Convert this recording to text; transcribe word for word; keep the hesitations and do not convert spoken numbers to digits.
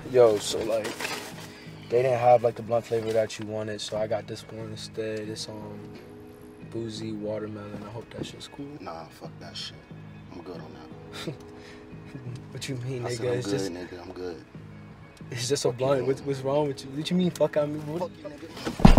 Yo, so like, they didn't have like the blunt flavor that you wanted, so I got this one instead. It's um, boozy watermelon. I hope that shit's cool. Nah, fuck that shit. I'm good on that. What you mean, I nigga? said I'm it's good, just, nigga. I'm good. it's just a Fuck blunt. you, What's, what's wrong with you? What you mean, fuck I mean? What? Fuck you, nigga.